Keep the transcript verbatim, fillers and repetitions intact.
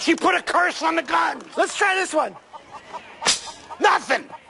She put a curse on the gun. Let's try this one. Nothing.